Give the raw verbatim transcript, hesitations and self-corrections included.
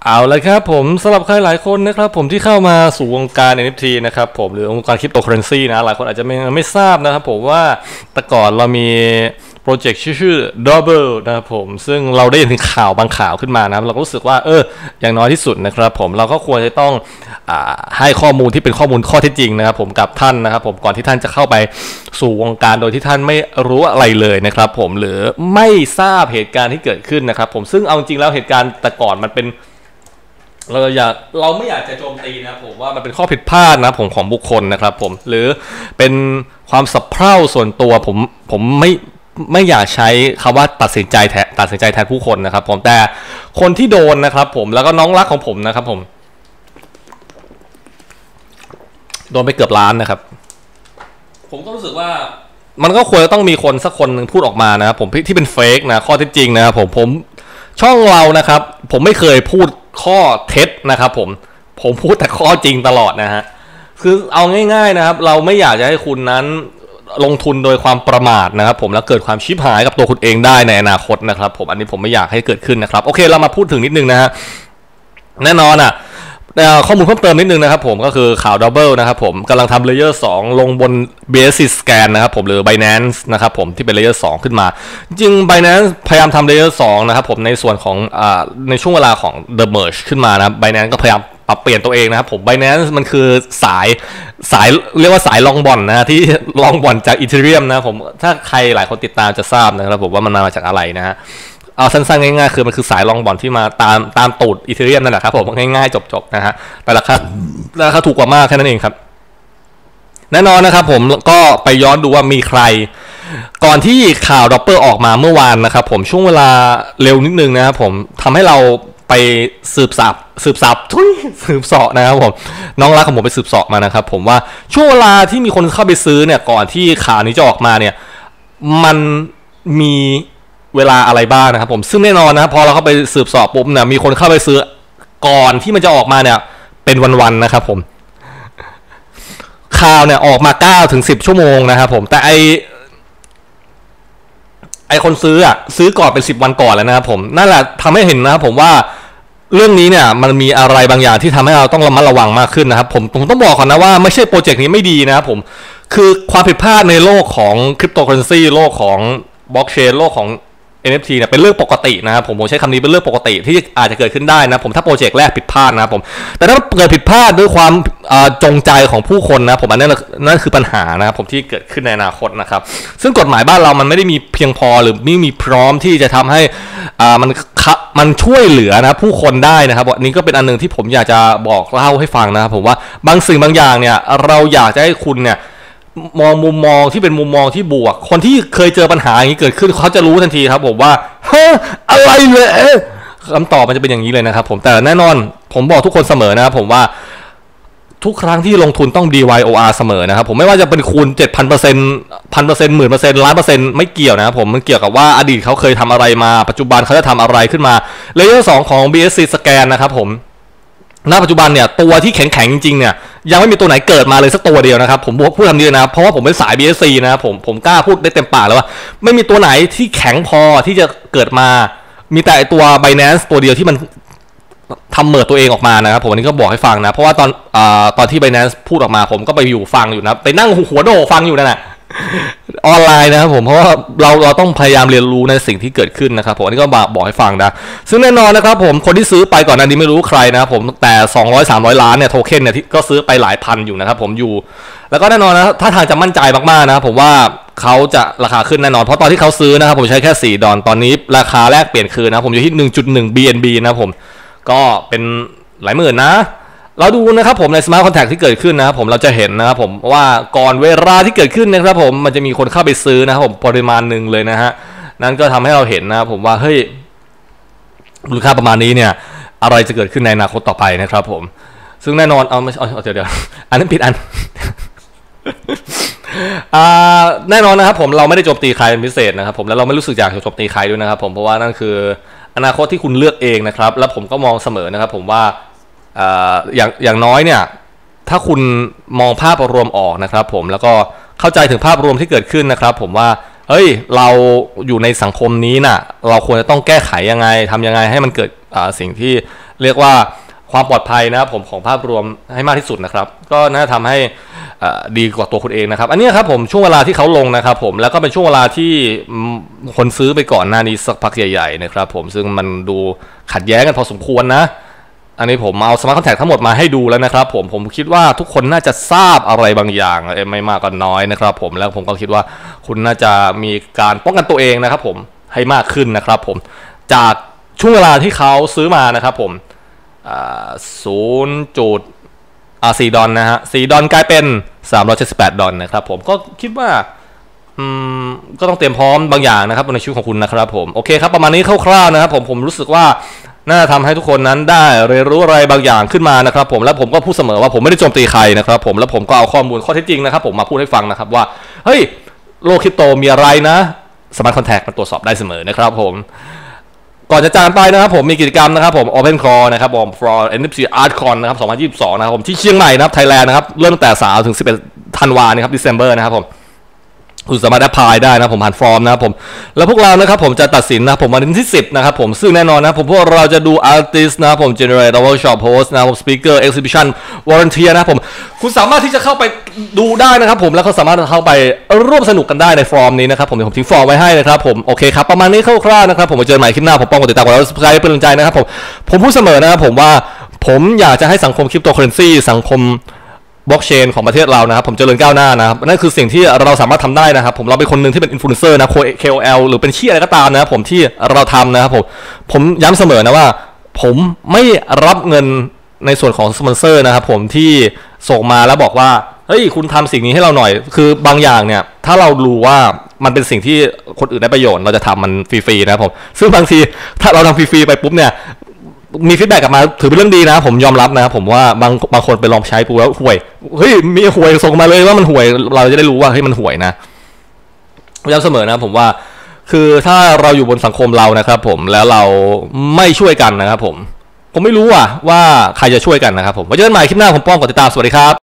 เอาละครับผมสำหรับใครหลายคนนะครับผมที่เข้ามาสู่วงการ เอ็น เอฟ ที นะครับผมหรือวงการคริปโตเคอเรนซีนะหลายคนอาจจะไม่ไม่ทราบนะครับผมว่าแต่ก่อนเรามีโปรเจกต์ชื่อ Double นะครับผมซึ่งเราได้ยินถึงข่าวบางข่าวขึ้นมานะเราก็รู้สึกว่าเอออย่างน้อยที่สุดนะครับผมเราก็ควรจะต้องอ่าให้ข้อมูลที่เป็นข้อมูลข้อเท็จจริงนะครับผมกับท่านนะครับผมก่อนที่ท่านจะเข้าไปสู่วงการโดยที่ท่านไม่รู้อะไรเลยนะครับผมหรือไม่ทราบเหตุการณ์ที่เกิดขึ้นนะครับผมซึ่งเอาจริงแล้วเหตุการณ์แต่ก่อนมันเป็นเราอยากเราไม่อยากจะโจมตีนะผมว่ามันเป็นข้อผิดพลาดนะผมของบุคคลนะครับผมหรือเป็นความสับเพร่าส่วนตัวผมผมไม่ไม่อยากใช้คำว่าตัดสินใจแทนตัดสินใจแทนผู้คนนะครับผมแต่คนที่โดนนะครับผมแล้วก็น้องรักของผมนะครับผมโดนไปเกือบล้านนะครับผมก็รู้สึกว่ามันก็ควรจะต้องมีคนสักคนหนึ่งพูดออกมานะครับผมที่เป็นเฟกนะข้อเท็จจริงนะครับผมผมช่องเรานะครับผมไม่เคยพูดข้อเท็จนะครับผมผมพูดแต่ข้อจริงตลอดนะฮะคือเอาง่ายๆนะครับเราไม่อยากจะให้คุณนั้นลงทุนโดยความประมาทนะครับผมแล้วเกิดความชิบหายกับตัวคุณเองได้ในอนาคตนะครับผมอันนี้ผมไม่อยากให้เกิดขึ้นนะครับโอเคเรามาพูดถึงนิดนึงนะฮะแน่นอนอ่ะข้อมูลเพิ่มเติมนิดนึงนะครับผมก็คือข่าว Double นะครับผมกำลังทำเลเยอร์สองลงบน บี เอส ซี Scan นะครับผมหรือ Binance นะครับผมที่เป็นเลเยอร์สองขึ้นมาจริง Binance พยายามทำเลเยอร์สองนะครับผมในส่วนของอ่าในช่วงเวลาของ The Merge ขึ้นมานะ Binance ก็พยายามปรับเปลี่ยนตัวเองนะครับผม Binance มันคือสายสายเรียกว่าสายลองบอลนะที่ลองบอลจาก Ethereum นะผมถ้าใครหลายคนติดตามจะทราบนะครับผมว่ามันมาจากอะไรนะฮะเอาสั้นๆง่ายๆคือมันคือสายลองบอลที่มาตามตามตูดอีเธเรียมนั่นแหละครับผมง่ายๆจบๆนะฮะแต่ราคาราคาถูกกว่ามากแค่นั้นเองครับแน่นอนนะครับผมก็ไปย้อนดูว่ามีใครก่อนที่ข่าวดอปเปอร์ออกมาเมื่อวานนะครับผมช่วงเวลาเร็วนิดนึงนะครับผมทำให้เราไปสืบสับสืบสับทุยสืบเสาะนะครับผมน้องรักของผมไปสืบเสาะมานะครับผมว่าช่วงเวลาที่มีคนเข้าไปซื้อเนี่ยก่อนที่ข่าวนี้จะออกมาเนี่ยมันมีเวลาอะไรบ้างนะครับผมซึ่งแน่นอนนะพอเราเข้าไปสืบสอบปุ๊บเนี่ยมีคนเข้าไปซื้อก่อนที่มันจะออกมาเนี่ยเป็นวันๆนะครับผมข่าวเนี่ยออกมาเก้าถึงสิบชั่วโมงนะครับผมแต่ไอไอคนซื้ออ่ะซื้อก่อนเป็นสิบวันก่อนแล้วนะครับผมนั่นแหละทำให้เห็นนะครับผมว่าเรื่องนี้เนี่ยมันมีอะไรบางอย่างที่ทำให้เราต้องระมัดระวังมากขึ้นนะครับผมผมต้องบอกก่อนนะว่าไม่ใช่โปรเจกต์นี้ไม่ดีนะครับผมคือความผิดพลาดในโลกของคริปโตเคอเรนซีโลกของบล็อกเชนโลกของเอ็น เอฟ ที เนี่ยเป็นเรื่องปกตินะครับผมผมใช้คำนี้เป็นเรื่องปกติที่อาจจะเกิดขึ้นได้นะผมถ้าโปรเจกต์แรกผิดพลาดนะครับผมแต่ถ้าเกิดผิดพลาดด้วยความจงใจของผู้คนนะผมอันนั้นนั่นคือปัญหานะครับผมที่เกิดขึ้นในอนาคตนะครับซึ่งกฎหมายบ้านเรามันไม่ได้มีเพียงพอหรือไม่มีพร้อมที่จะทำให้มันมันช่วยเหลือนะผู้คนได้นะครับอันนี้ก็เป็นอันนึงที่ผมอยากจะบอกเล่าให้ฟังนะครับผมว่าบางสิ่งบางอย่างเนี่ยเราอยากจะให้คุณเนี่ยมองมุมมองที่เป็นมุมมองที่บวกคนที่เคยเจอปัญหาอย่างนี้เกิดขึ้นเขาจะรู้ทันทีครับผมว่าเฮ้ยอะไรเลยคำตอบมันจะเป็นอย่างนี้เลยนะครับผมแต่แน่นอนผมบอกทุกคนเสมอนะครับผมว่าทุกครั้งที่ลงทุนต้อง ดี วาย โอ อาร์ เสมอนะครับผมไม่ว่าจะเป็นคูณ เจ็ดพันเปอร์เซ็นต์ พันเปอร์เซ็นต์ หมื่นเปอร์เซ็นต์ ล้านเปอร์เซ็นต์ไม่เกี่ยวนะครับผมมันเกี่ยวกับว่าอดีตเขาเคยทำอะไรมาปัจจุบันเขาจะทำอะไรขึ้นมาเลเยอร์สองของ บี เอส ซี Scan นะครับผมณปัจจุบันเนี่ยตัวที่แข็งๆจริงๆเนี่ยยังไม่มีตัวไหนเกิดมาเลยสักตัวเดียวนะครับผมพูดคำนี้นะเพราะว่าผมเป็นสาย บี เอส ซี นะครับผมผมกล้าพูดได้เต็มปากเลยว่าไม่มีตัวไหนที่แข็งพอที่จะเกิดมามีแต่ตัว Binance ตัวเดียวที่มันทำเมิดตัวเองออกมานะครับผมวันนี้ก็บอกให้ฟังนะเพราะว่าตอนอ่าตอนที่ Binance พูดออกมาผมก็ไปอยู่ฟังอยู่นะไปนั่งหัวโดฟังอยู่นั่นแหละออนไลน์นะครับผมเพราะว่าเราเราต้องพยายามเรียนรู้ในสิ่งที่เกิดขึ้นนะครับผมอันนี้ก็บอกให้ฟังนะซึ่งแน่นอนนะครับผมคนที่ซื้อไปก่อนหน้านี้ไม่รู้ใครนะครับผมแต่สองร้อย สามร้อยล้านเนี่ยโทเค็นเนี่ยที่ก็ซื้อไปหลายพันอยู่นะครับผมอยู่แล้วก็แน่นอนนะถ้าทางจะมั่นใจมากๆนะครับผมว่าเขาจะราคาขึ้นแน่นอนเพราะตอนที่เขาซื้อนะครับผมใช้แค่สี่ดอลตอนนี้ราคาแรกเปลี่ยนคืนนะผมอยู่ที่ หนึ่งจุดหนึ่ง บี เอ็น บี นะครับผมก็เป็นหลายหมื่นนะเราดูนะครับผมใน Smart Contract ที่เกิดขึ้นนะครับผมเราจะเห็นนะครับผมว่าก่อนเวลาที่เกิดขึ้นนะครับผมมันจะมีคนเข้าไปซื้อนะครับผมปริมาณหนึ่งเลยนะฮะนั่นก็ทำให้เราเห็นนะครับผมว่าเฮ้ยมูลค่าประมาณนี้เนี่ยอะไรจะเกิดขึ้นในอนาคตต่อไปนะครับผมซึ่งแน่นอนเอาไม่เอาเดี๋ยวเดี๋ยวอันนั้นผิดอัน แน่นอนนะครับผมเราไม่ได้โจมตีใครเป็นพิเศษนะครับผมแล้วเราไม่รู้สึกอยากโจมตีใครด้วยนะครับผมเพราะว่านั่นคืออนาคตที่คุณเลือกเองนะครับแล้วผมก็มองเสมอนะครับผมว่าอย่างอย่างน้อยเนี่ยถ้าคุณมองภาพรวมออกนะครับผมแล้วก็เข้าใจถึงภาพรวมที่เกิดขึ้นนะครับผมว่าเฮ้ยเราอยู่ในสังคมนี้น่ะเราควรจะต้องแก้ไขยังไงทำยังไงให้มันเกิดสิ่งที่เรียกว่าความปลอดภัยนะครับผมของภาพรวมให้มากที่สุดนะครับก็น่าทำให้ดีกว่าตัวคุณเองนะครับอันนี้ครับผมช่วงเวลาที่เขาลงนะครับผมแล้วก็เป็นช่วงเวลาที่คนซื้อไปก่อนหน้านี้สักพักใหญ่ๆนะครับผมซึ่งมันดูขัดแย้งกันพอสมควรนะอันนี้ผมเอาสมาร์ทคอนแทคทั้งหมดมาให้ดูแล้วนะครับผมผมคิดว่าทุกคนน่าจะทราบอะไรบางอย่างไม่มากก็น้อยนะครับผมแล้วผมก็คิดว่าคุณน่าจะมีการป้องกันตัวเองนะครับผมให้มากขึ้นนะครับผมจากช่วงเวลาที่เขาซื้อมานะครับผมศูนย์จุดสี่ดอลนะฮะสี่ดอลกลายเป็นสามร้อยเจ็ดสิบแปดดอลนะครับผมก็คิดว่าอืมก็ต้องเตรียมพร้อมบางอย่างนะครับในชีวิตของคุณนะครับผมโอเคครับประมาณนี้คร่าวๆนะครับผมผมรู้สึกว่าน่าทำให้ทุกคนนั้นได้เรียนรู้อะไรบางอย่างขึ้นมานะครับผมแล้วผมก็พูดเสมอว่าผมไม่ได้โจมตีใครนะครับผมแล้วผมก็เอาข้อมูลข้อเท็จจริงนะครับผมมาพูดให้ฟังนะครับว่าเฮ้ยโลกคริปโตมีอะไรนะสมาร์ทคอนแทคมันตรวจสอบได้เสมอนะครับผมก่อนจะจากไปนะครับผมมีกิจกรรมนะครับผม Open Call นะครับผม for เอ็น เอฟ ซี ArtCon นะครับสองพันยี่สิบสองนะครับผมที่เชียงใหม่นะครับไทยแลนด์นะครับเริ่มตั้งแต่สามถึงสิบเอ็ดธันวาคมนะครับ December นะครับผมคุณสามารถแอพพลายได้นะผมผ่านฟอร์มนะครับผมแล้วพวกเรานะครับผมจะตัดสินนะผมวันที่สิบนะครับผมซึ่งแน่นอนนะผมพวกเราจะดู Artist นะครับผม Generator Workshop Host นะครับผม Speaker Exhibition Volunteer นะครับผมคุณสามารถที่จะเข้าไปดูได้นะครับผมแล้วก็สามารถเข้าไปร่วมสนุกกันได้ในฟอร์มนี้นะครับผมเดี๋ยวผมทิ้งฟอร์มไว้ให้นะครับผมโอเคครับประมาณนี้คร่าวๆนะครับผมมาเจอกันใหม่คลิปหน้าผมป้องกดติดตามกดไลค์ Subscribe เป็นกำลังใจนะครับผมผมพูดเสมอนะครับผมว่าผมอยากจะให้สังคมคริปโตเคอเรนซีสังคมบล็อกเชนของประเทศเรานะครับผมเจริญก้าวหน้านะครับนั่นคือสิ่งที่เราสามารถทำได้นะครับผมเราเป็นคนหนึ่งที่เป็นอินฟลูเอนเซอร์นะ เค โอ แอล หรือเป็นชื่ออะไรก็ตามนะครับผมที่เราทำนะครับผมผมย้ำเสมอนะว่าผมไม่รับเงินในส่วนของสปอนเซอร์นะครับผมที่ส่งมาแล้วบอกว่าเฮ้ยคุณทำสิ่งนี้ให้เราหน่อยคือบางอย่างเนี่ยถ้าเรารู้ว่ามันเป็นสิ่งที่คนอื่นได้ประโยชน์เราจะทำมันฟรีๆนะครับผมซึ่งบางทีถ้าเราทำฟรีๆไปปุ๊บเนี่ยมีฟีดแบ็กกลับมาถือเป็นเรื่องดีนะผมยอมรับนะผมว่าบางบางคนไปลองใช้ปุ๊บแล้วห่วยเฮ้ยมีห่วยส่งมาเลยว่ามันห่วยเราจะได้รู้ว่าเฮ้ยมันห่วยนะย้ำเสมอนะผมว่าคือถ้าเราอยู่บนสังคมเรานะครับผมแล้วเราไม่ช่วยกันนะครับผมผมไม่รู้อ่ะว่าใครจะช่วยกันนะครับผมไว้เจอกันใหม่คลิปหน้าผมป้องกดติดตามสวัสดีครับ